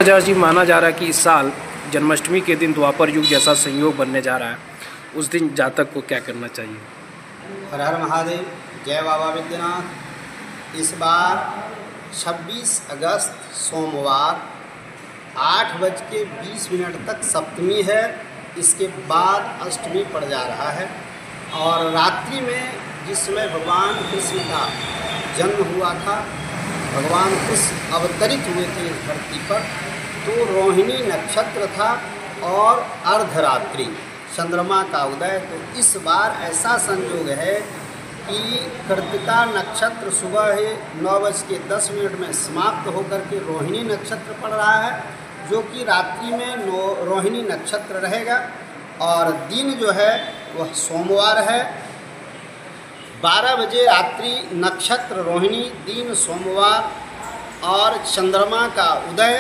जी माना जा रहा है कि इस साल जन्माष्टमी के दिन द्वापर युग जैसा संयोग बनने जा रहा है, उस दिन जातक को क्या करना चाहिए? हर हर महादेव, जय बाबा विद्यनाथ। इस बार 26 अगस्त सोमवार 8:20 तक सप्तमी है। इसके बाद अष्टमी पड़ जा रहा है और रात्रि में जिस समय भगवान कृष्ण का जन्म हुआ था, भगवान कृष्ण अवतरित हुए थे इस धरती पर, तो रोहिणी नक्षत्र था और अर्धरात्रि चंद्रमा का उदय। तो इस बार ऐसा संयोग है कि कृतिका नक्षत्र सुबह 9:10 में समाप्त होकर के रोहिणी नक्षत्र पड़ रहा है, जो कि रात्रि में रोहिणी नक्षत्र रहेगा और दिन जो है वह सोमवार है। 12 बजे रात्रि नक्षत्र रोहिणी, दिन सोमवार और चंद्रमा का उदय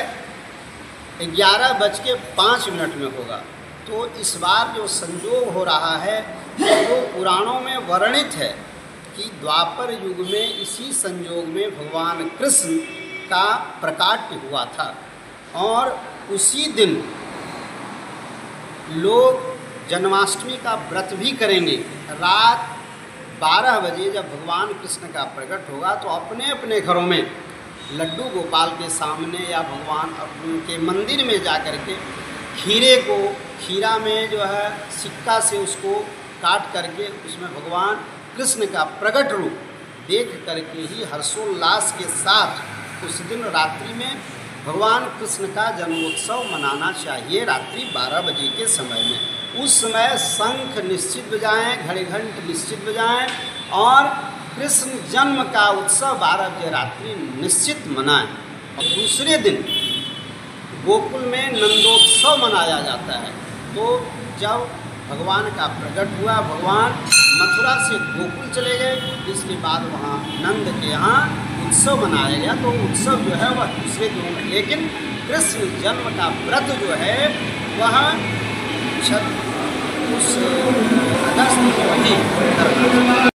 11:05 में होगा। तो इस बार जो संयोग हो रहा है वो पुराणों में वर्णित है कि द्वापर युग में इसी संयोग में भगवान कृष्ण का प्रकाट्य हुआ था और उसी दिन लोग जन्माष्टमी का व्रत भी करेंगे। रात 12 बजे जब भगवान कृष्ण का प्रकट होगा तो अपने अपने घरों में लड्डू गोपाल के सामने या भगवान के मंदिर में जा कर के खीरा में जो है सिक्का से उसको काट करके उसमें भगवान कृष्ण का प्रकट रूप देख करके ही हर्षोल्लास के साथ उस दिन रात्रि में भगवान कृष्ण का जन्मोत्सव मनाना चाहिए। रात्रि 12 बजे के समय में उस समय शंख निश्चित बजाएं, घड़ी घंट निश्चित बजाएं और कृष्ण जन्म का उत्सव 12 बजे रात्रि निश्चित मनाएं। और दूसरे दिन गोकुल में नंदोत्सव मनाया जाता है। तो जब भगवान का प्रकट हुआ, भगवान मथुरा से गोकुल चले गए, इसके बाद वहाँ नंद के यहाँ उत्सव मनाया गया। तो उत्सव जो है वह दूसरे दिनों में, लेकिन कृष्ण जन्म का व्रत जो है वह उस अगस्त में ही करना।